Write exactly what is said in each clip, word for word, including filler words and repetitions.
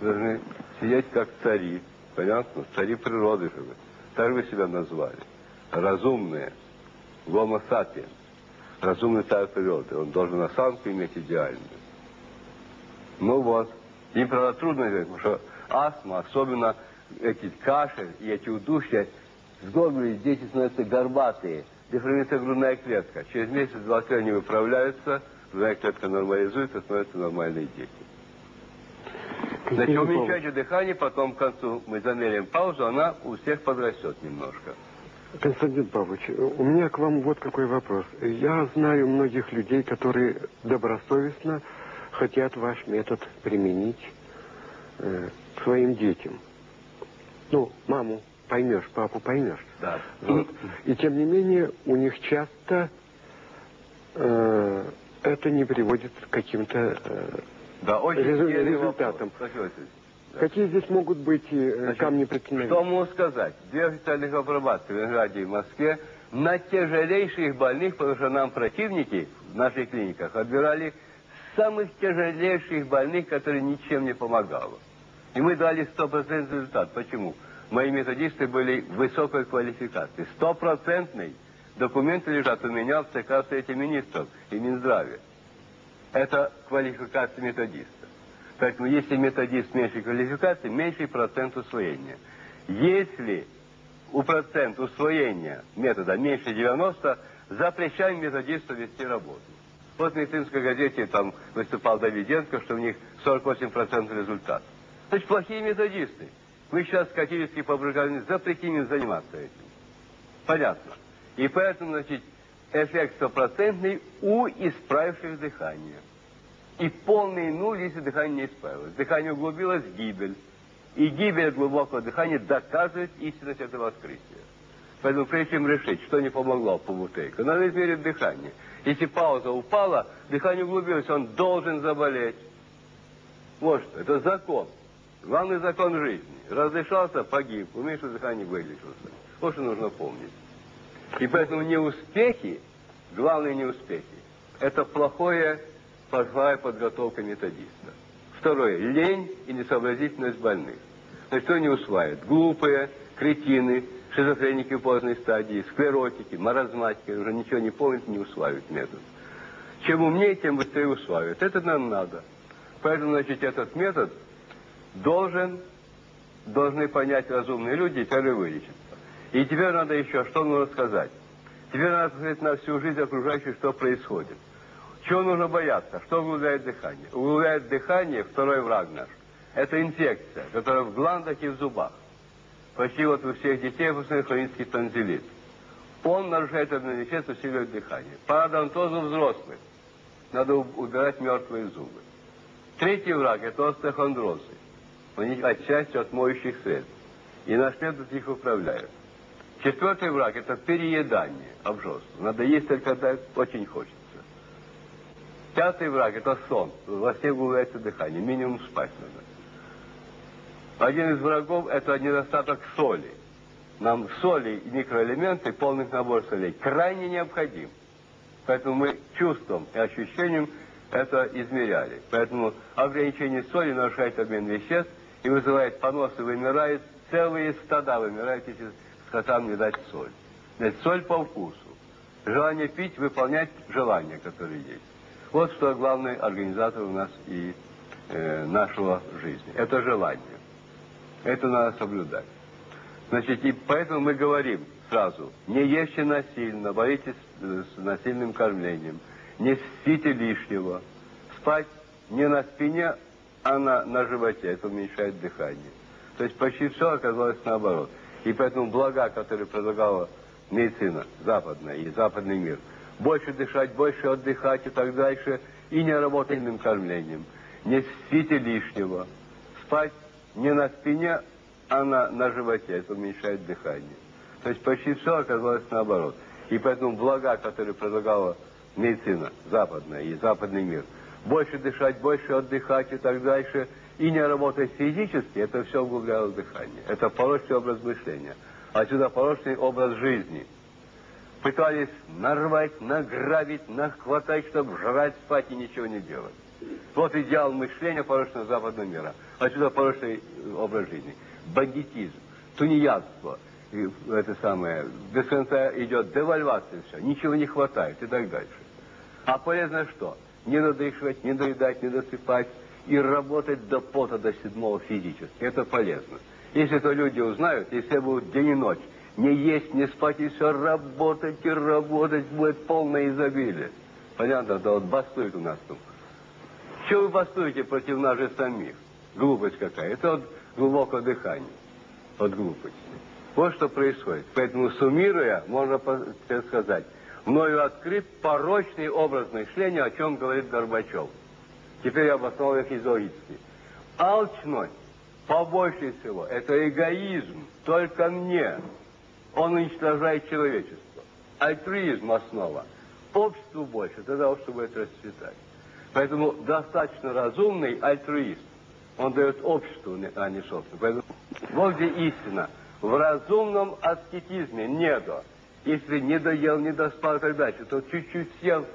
должны сидеть как цари, понятно? Цари природы же вы. Так вы себя назвали. Разумные. Гомо сапиенс. Разумный царь природы. Он должен осанку иметь идеальную. Ну вот. Им, правда, трудно говорить, потому что астма, особенно эти кашель и эти удушья, сгорбились, дети становятся горбатые, деформируется грудная клетка. Через месяц-два они выправляются, грудная клетка нормализуется, становятся нормальные дети. Значит, уменьшайте дыхание, потом к концу мы замеряем паузу, она у всех подрастет немножко. Константин Павлович, у меня к вам вот какой вопрос. Я знаю многих людей, которые добросовестно хотят ваш метод применить э, к своим детям. Ну, маму поймешь, папу поймешь. Да. Вот. И тем не менее, у них часто э, это не приводит к каким-то э, да, очень резу- результатам. Да. Какие здесь могут быть э, Значит, камни преткновения? что могу сказать? Две официальных апробации в Ленинграде и в Москве на тяжелейших больных, потому что нам противники в наших клиниках отбирали самых тяжелейших больных, которые ничем не помогало. И мы дали стопроцентный результат. Почему? Мои методисты были высокой квалификации. Стопроцентный. Документы лежат у меня в ЦК Совете Министров и Минздраве. Это квалификация методиста. Поэтому если методист меньшей квалификации, меньший процент усвоения. Если у процент усвоения метода меньше девяноста, запрещаем методисту вести работу. Вот в медицинской газете там выступал Давиденко, что у них сорок восемь процентов результат. Значит, плохие методисты. Вы сейчас категорически побуждали, запретим им заниматься этим. Понятно. И поэтому, значит, эффект стопроцентный у исправивших дыхание. И полный нуль, если дыхание не исправилось. Дыхание углубилось, гибель. И гибель глубокого дыхания доказывает истинность этого открытия. Поэтому прежде чем решить, что не помогло Павутейко, надо измерить дыхание. Если пауза упала, дыхание углубилось, он должен заболеть. Вот что, это закон. Главный закон жизни. Раздышался, погиб, уменьшил дыхание, вылечился. Вот что нужно помнить. И поэтому неуспехи, главные неуспехи, это плохое, плохая подготовка методиста. Второе, лень и несообразительность больных. Значит, что не усваивают? Глупые, кретины, шизофреники в поздней стадии, склеротики, маразматики, уже ничего не помнят, не усваивают метод. Чем умнее, тем быстрее усваивают. Это нам надо. Поэтому, значит, этот метод должен, должны понять разумные люди и теперь вылечиться. И теперь надо еще, что нужно сказать? Теперь надо посмотреть на всю жизнь окружающую, что происходит. Чего нужно бояться? Что углубляет дыхание? Углубляет дыхание второй враг наш. Это инфекция, которая в гландах и в зубах. Почти вот у всех детей выпускает хронический тонзиллит. Он нарушает обмен веществ, усиливает дыхание. По одонтозу взрослых надо убирать мертвые зубы. Третий враг – это остеохондрозы. Они отчасти от моющих средств. И наш метод их управляет. Четвертый враг – это переедание, обжорство. Надо есть только когда очень хочется. Пятый враг – это сон. Во всех углубляется дыхание. Минимум спать надо. Один из врагов – это недостаток соли. Нам соли и микроэлементы, полный набор солей, крайне необходим. Поэтому мы чувством и ощущением это измеряли. Поэтому ограничение соли нарушает обмен веществ и вызывает поносы, вымирает, целые стада вымирают, если скотам не дать соль. Значит, соль по вкусу. Желание пить, выполнять желания, которые есть. Вот что главный организатор у нас и э, нашего жизни. Это желание. Это надо соблюдать. Значит, и поэтому мы говорим сразу, не ешьте насильно, боритесь с насильным кормлением, не спите лишнего. Спать не на спине, а на, на животе. Это уменьшает дыхание. То есть почти все оказалось наоборот. И поэтому блага, которые предлагала медицина западная и западный мир, больше дышать, больше отдыхать и так дальше, и не работать сильным кормлением. Не спите лишнего. Спать не на спине, а на, на животе. Это уменьшает дыхание. То есть почти все оказалось наоборот. И поэтому блага, которые предлагала медицина западная и западный мир, больше дышать, больше отдыхать и так дальше, и не работать физически, это все углубляло дыхание. Это порочный образ мышления. Отсюда порочный образ жизни. Пытались нарвать, награбить, нахватать, чтобы жрать, спать и ничего не делать. Вот идеал мышления порочного западного мира. Отсюда порочный образ жизни. Бандитизм, тунеядство, это самое, без конца идет девальвация, все, ничего не хватает и так дальше. А полезно что? Не надышивать, не доедать, не досыпать и работать до пота, до седьмого физически. Это полезно. Если это люди узнают, и все будут день и ночь не есть, не спать, и все работать и работать, будет полное изобилие. Понятно, да вот бастует у нас тут. Чего вы бастуете против нас же самих? Глупость какая. Это вот глубокое дыхание. От глупости. Вот что происходит. Поэтому, суммируя, можно сказать, мною открыт порочный образ мышления, о чем говорит Горбачев. Теперь я обосновал их изоидски. Алчность, побольше всего, это эгоизм, только мне. Он уничтожает человечество. Альтруизм основа. Обществу больше, тогда общество будет расцветать. Поэтому достаточно разумный альтруист. Он дает обществу, а не собственно. Поэтому вот где истина. В разумном аскетизме недо. Если не доел, не доспал и так дальше, то чуть-чуть съел.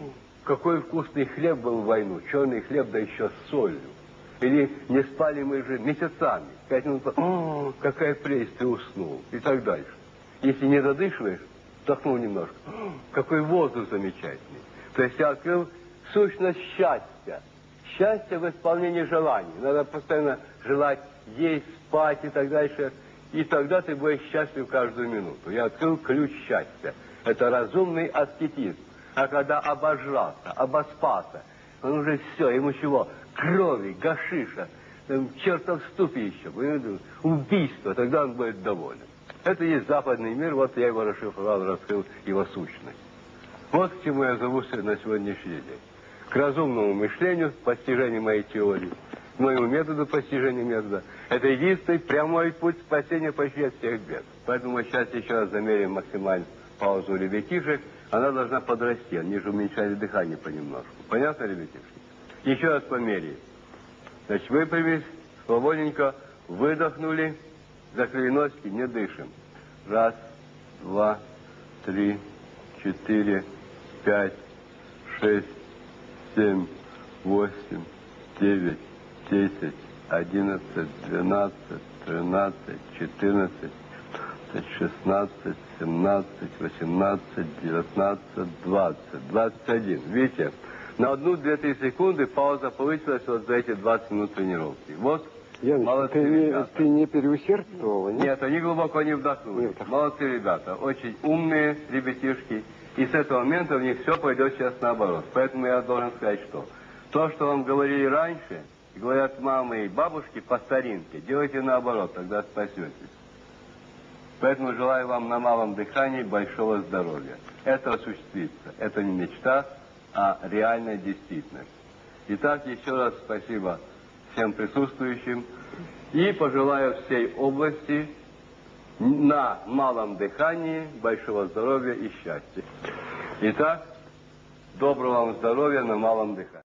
Какой вкусный хлеб был в войну. Черный хлеб, да еще с солью. Или не спали мы же месяцами. Пять минут, о, какая прелесть, ты уснул. И так дальше. Если не додышиваешь, вдохнул немножко. Какой воздух замечательный. То есть я открыл сущность счастья. Счастье в исполнении желаний. Надо постоянно желать есть, спать и так дальше. И тогда ты будешь счастлив каждую минуту. Я открыл ключ счастья. Это разумный аскетизм. А когда обожрался, обоспался, он уже все, ему чего? Крови, гашиша, там, чертов ступище, убийство, тогда он будет доволен. Это есть западный мир, вот я его расшифровал, раскрыл его сущность. Вот к чему я зову на сегодняшний день. К разумному мышлению, постижению моей теории, к моему методу постижения метода. Это единственный прямой путь спасения почти от всех бед. Поэтому мы сейчас еще раз замерим максимальную паузу ребятишек. Она должна подрасти, они же уменьшали дыхание понемножку. Понятно, ребятишки? Еще раз померяем. Значит, выпрямились, свободненько выдохнули, закрыли носики, не дышим. Раз, два, три, четыре, пять, шесть, семь, восемь, девять, десять, одиннадцать, двенадцать, тринадцать, четырнадцать, шестнадцать, семнадцать, восемнадцать, девятнадцать, двадцать, двадцать один. Видите, на одну-две-три секунды пауза повысилась вот за эти двадцать минут тренировки. Вот, Яныч, молодцы ты не, ребята. ты не переусердствовал, нет? Нет, они глубоко не вдохнули. Нет. Молодцы ребята, очень умные ребятишки. И с этого момента у них все пойдет сейчас наоборот. Поэтому я должен сказать, что то, что вам говорили раньше, говорят мамы и бабушки по старинке, делайте наоборот, тогда спасетесь. Поэтому желаю вам на малом дыхании большого здоровья. Это осуществится. Это не мечта, а реальная действительность. Итак, еще раз спасибо всем присутствующим. И пожелаю всей области на малом дыхании большого здоровья и счастья. Итак, доброго вам здоровья на малом дыхании.